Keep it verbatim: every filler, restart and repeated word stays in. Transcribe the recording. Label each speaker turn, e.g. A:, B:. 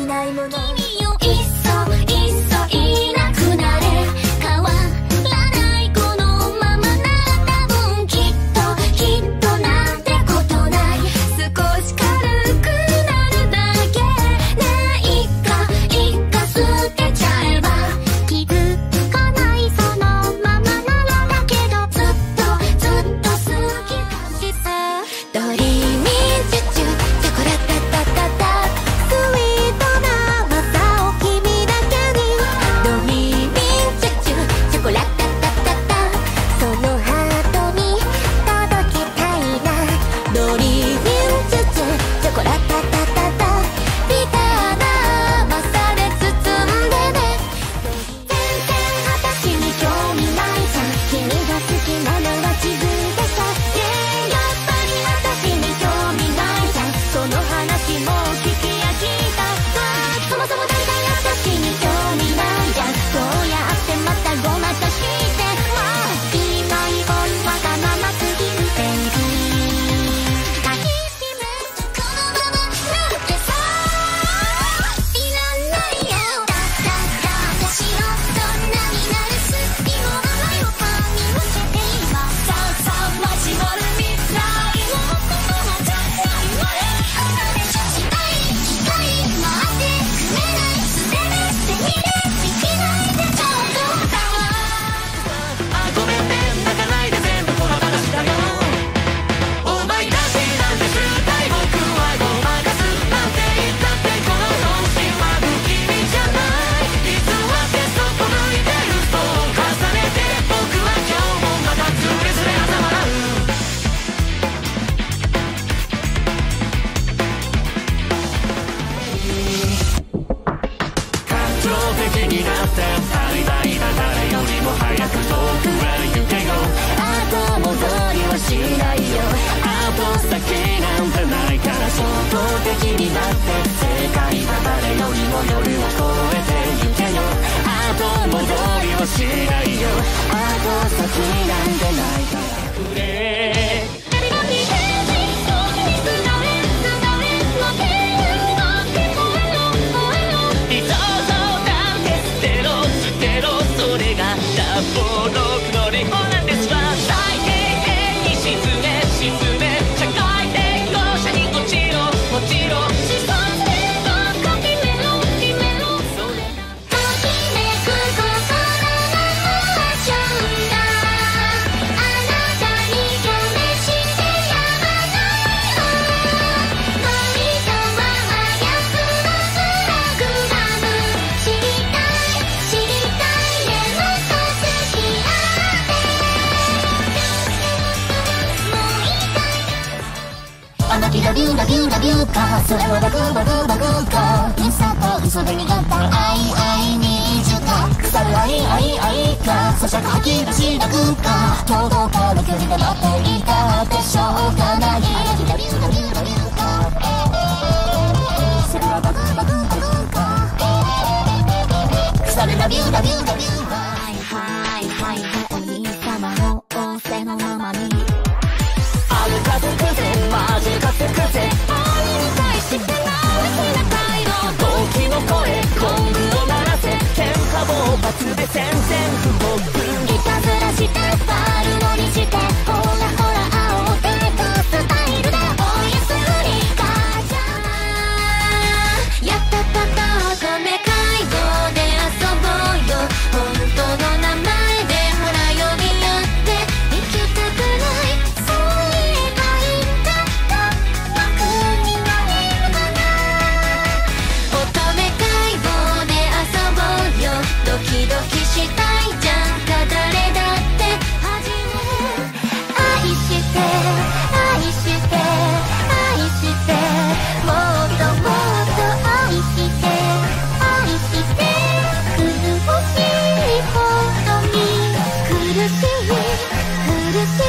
A: ないもの。
B: 君よいっそいっそいなくなれ。変わらないこのままなら多分きっときっとなんてことない。少し軽くなるだけね。いっかいっか捨てちゃえば気づかないそのままならだけどずっとずっと好きだしさ。ドリーミーチュチュチョコラタタタタスイートな技を君だけに。ドリーミーチュチュチョコラタタタタそのハートに届けたいな。ドリーミーチュチュチョコラタタタタビターな甘さで包んでね。全然私に興味ないじゃん。君が好きなのは地図でさ。ねえやっぱり私に興味ないじゃん。その話も聞きや聞いたわ。そもそも大体私に興味ないじゃん。どうやってまたごまかしてもういないもんわがまますぎるベイビー。抱きしめてこのままなんてさいらないよ。だったら私をどんなになる好きもないをパンに向けて今さあさあ交わる未来をここはじゃないわよ。離れちゃしたい機会待ってくれない。捨てて捨てにでできないでちょっとだわ。
C: あごめんね泣かないで全部この話だよ。お前たちなんて醜態僕はごまかすなんて言ったってこの本心は不気味じゃない。偽ってそこ向いてる人を重ねて僕は今日もまたズレズレ挟まらう。感情的になってバイバイだ誰よりも早く遠くへ行けよ。
B: 後戻りはしないよ。
C: あと先なんてないから衝動的になって正解だ誰よりも夜を越えて行けよ。あと戻りはしないよ。あと先なんてないからくれ。
B: 誰が見てる人につなれつなれの手を聞こえろ聞こえろ。
C: いそうそうなんて捨てろ捨てろそれが脱法の苦の理法なんですわ。最低限に沈め沈め社会的強者に落ちろ落ちろ。
B: 思想性ばっか決めろ決めろ。それがときめく心のモーションがあなたに試してやまないよ。恋とは早くのプログラム。知りたい知りたいねもっと好き合ってもういいかいあの日ラビューラビューラビューかそれはバグバグバグかインスタと嘘で逃がった愛愛にじゅうか腐る愛愛愛か咀嚼吐き出しなくか共同化の距離で待っていたってしょうがない。あの日ラビューラビューラビューかそれはバグバグバグか腐るラビューラビューラビューかはいはいはいはいお兄様の仰せのままに
C: 歩かせくぜマジかせくぜ
B: 愛に対して直すな態度。
C: 動機の声コングを鳴らせ喧嘩暴発で宣戦布告。
B: いたずらして悪乗りしてほらほら青でかスタイルでおやすみ母ちゃんやったったった乙女街道で遊ぼうよ。本当の名前でほら呼び合って行きたくないそう言えばいいんだった僕になれるかな。乙女街道で遊ぼうよ。ドキドキしたいじゃんか誰だって初め愛して愛して愛してもっともっと愛して愛して苦しいほどに苦しい苦しい